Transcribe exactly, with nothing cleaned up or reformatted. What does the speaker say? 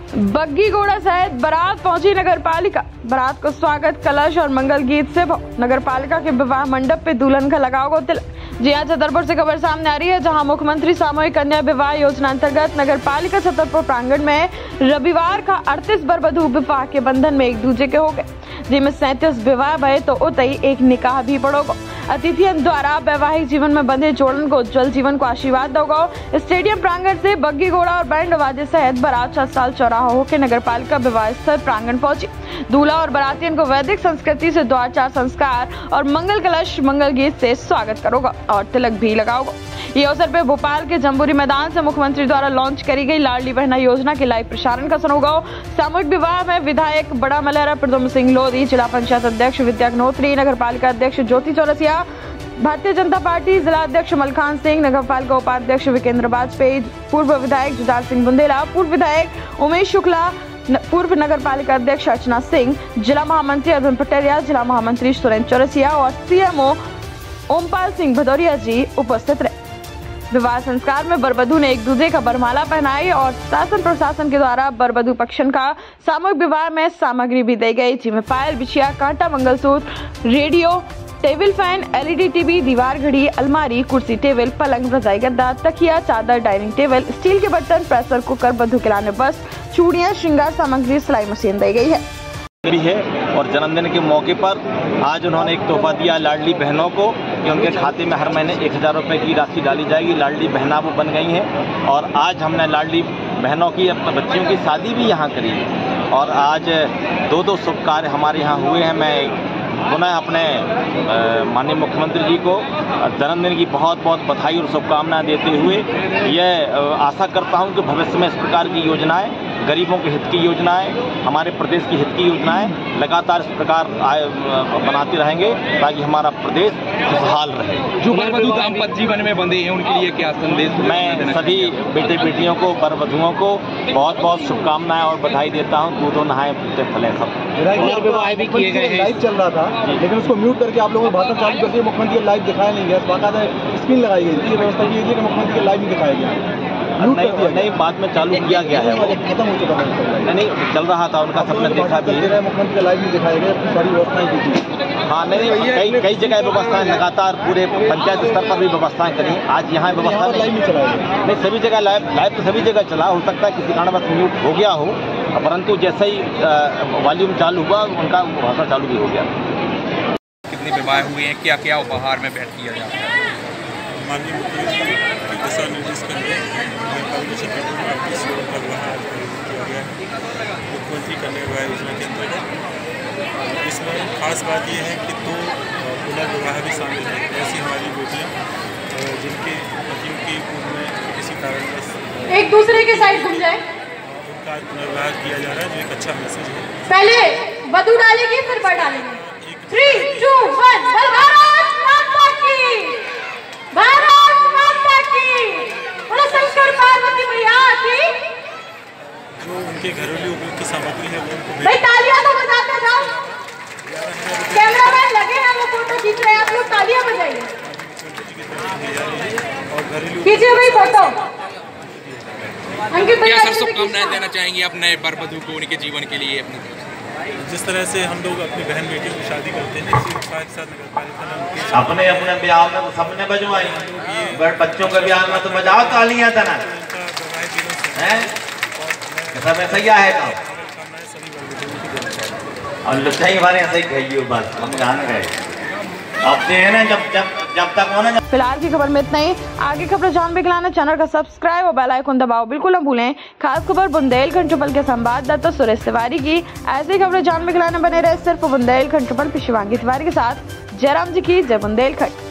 बग्गी घोड़ा सहित बारात पहुंची नगर पालिका। बारात को स्वागत कलश और मंगल गीत से नगर पालिका के विवाह मंडप पे दुल्हन का लगा होगा तिलक। जी हाँ, छतरपुर से खबर सामने आ रही है, जहां मुख्यमंत्री सामूहिक कन्या विवाह योजना अंतर्गत नगर पालिका छतरपुर प्रांगण में रविवार का अड़तीस बर वधू विवाह के बंधन में एक दूजे के हो गए, जिनमें सैंतीस विवाह भये तो उतई एक निकाह भी पड़ोगा। अतिथियों द्वारा वैवाहिक जीवन में बंधे जोड़न को उज्जवल जीवन को आशीर्वाद दोगा। स्टेडियम प्रांगण से बग्गी घोड़ा और बैंड बाजे सहित बारात छह साल चौराहा होकर नगर पालिका विवाह स्थल प्रांगण पहुंची। दूल्हा और बारातियों को वैदिक संस्कृति से द्वाचार संस्कार और मंगल कलश मंगल गीत से स्वागत करोगा और तिलक भी लगाओगा। ये अवसर पे भोपाल के जम्बूरी मैदान से मुख्यमंत्री द्वारा लॉन्च करी गई लाडली बहना योजना के लाइव प्रसारण का होगा। सामूहिक विवाह में विधायक बड़ा मलहरा प्रद्युम्न सिंह लोधी, जिला पंचायत अध्यक्ष विद्या अग्नोत्री, नगर पालिका अध्यक्ष ज्योति चौरसिया, भारतीय जनता पार्टी जिला अध्यक्ष मलखान सिंह, नगर पालिका उपाध्यक्ष विकेंद्र वाजपेयी, पूर्व विधायक जुझार सिंह बुंदेला, पूर्व विधायक उमेश शुक्ला, पूर्व नगर पालिका अध्यक्ष अर्चना सिंह, जिला महामंत्री अरविंद पटेरिया, जिला महामंत्री सुरेंद्र चौरसिया और सीएमओ ओमपाल सिंह भदौरिया जी उपस्थित रहे। विवाह संस्कार में बरवधू ने एक दूसरे का बरमाला पहनाई और शासन प्रशासन के द्वारा बरवधू पक्षन का सामूहिक विवाह में सामग्री भी दी गई, जिसमें पायल, बिछिया, कांटा, मंगलसूत्र, radio, table fan, LED TV, दीवार घड़ी, अलमारी, कुर्सी टेबल, पलंग, रजाई गद्दा, तकिया, चादर, डाइनिंग टेबल, स्टील के बर्तन, प्रेशर कुकर, वधू के लाने बस, चूड़ियां, श्रृंगार सामग्री, सिलाई मशीन दी गई है भी है। और जन्मदिन के मौके पर आज उन्होंने एक तोहफा दिया लाडली बहनों को कि उनके खाते में हर महीने एक हज़ार रुपये की राशि डाली जाएगी। लाडली बहना वो बन गई हैं और आज हमने लाडली बहनों की अपने बच्चियों की शादी भी यहाँ करी और आज दो दो शुभ कार्य हमारे यहाँ हुए हैं। मैं पुनः अपने माननीय मुख्यमंत्री जी को जन्मदिन की बहुत बहुत बधाई और शुभकामनाएं देते हुए यह आशा करता हूं कि भविष्य में इस प्रकार की योजनाएं, गरीबों के हित की योजनाएं, हमारे प्रदेश की हित की योजनाएं लगातार इस प्रकार बनाते रहेंगे ताकि हमारा प्रदेश खुशहाल रहे। जो बरवधू दाम्पत्य जीवन में बंधे हैं उनके लिए क्या संदेश? मैं सभी बेटे बेटियों को, बरवधुओं को बहुत बहुत शुभकामनाएं और बधाई देता हूँ। दूधों नहाए फूटे फले सब। विवाह भी किए गए हैं, लाइव चल रहा था लेकिन उसको म्यूट करके आप लोगों ने भाषण चालू कर दिया। मुख्यमंत्री लाइव दिखाया नहीं गया, बाकायदा स्क्रीन लगाई गई थी, व्यवस्था की गई कि मुख्यमंत्री लाइव नहीं दिखाया गया। नहीं, नहीं बाद में चालू किया गया है, खत्म हो चुका है। नहीं नहीं चल रहा था उनका, सबने देखा भी है। मुख्यमंत्री लाइव नहीं दिखाया गया, सारी व्यवस्थाएं की थी। हाँ नहीं नहीं कई कई जगह व्यवस्थाएं लगातार पूरे पंचायत स्तर पर भी व्यवस्थाएं करी। आज यहाँ व्यवस्था लाइव नहीं चलाया गया, नहीं सभी जगह लाइव लाइव तो सभी जगह चला। हो सकता है किसी कारणवश म्यूट हो गया हो, परंतु जैसे ही वॉल्यूम चालू हुआ उनका भाषा चालू भी हो गया। कितने विवाह हुए हैं, क्या क्या उपहार में भेंट किया जाता है? माननीय मुख्यमंत्री के दिशा निर्देश कर मुख्यमंत्री कन्या विवाह योजना के अंतर्गत इसमें खास बात यह है कि दो पुनर्विवाह भी शामिल हैं। ऐसी हमारी बेटियाँ जिनके पतियों की पूर्व में किसी कारणवश एक दूसरे के साइड घूम जाए, उनका पुनर्विवाह किया जा रहा है, जो एक अच्छा मैसेज है। पहले वधू डालेगी फिर बर डालेंगे। थ्री टू वन, भारत माता की, भारत माता की, बोलो शंकर पार्वती मैया की। जो उनके घरेलू उपयोग की सामग्री है वो उनको भाई तालियां तो बजाते जाओ, कैमरामैन लगे हैं, वो फोटो खींच रहे हैं, आप लोग तालियां बजाइए और घरेलू खींचिए भाई फोटो। क्या सर शुभकामनाएं देना चाहेंगे अपने बरवधू को उनके जीवन के लिए? अपने जिस तरह से हम लोग अपनी बहन बेटियों की शादी करते हैं इसी उत्साह के साथ नगर पालिका ने अपने अपने ब्याह में तो सबने बजवाई, बच्चों के ब्याह में तो बजाओ तालियां तना हैं, सब ऐसा ही है काम और लुचाई हमारे ऐसा ही कहिए बस हम गाने गए अब हैं ना जब जब जब तक होना। फिलहाल की खबर में इतना ही। आगे खबर जानने के लिए चैनल का सब्सक्राइब और बेल आइकन दबाओ बिल्कुल न भूलें। खास खबर बुंदेलखंड ट्रिपल के संवाददाता सुरेश तिवारी की। ऐसी खबरें जानने के लिए बने रहे सिर्फ बुंदेलखंड ट्रिपल पे शिवांगी तिवारी के साथ। जयराम जी की जय बुंदेलखंड।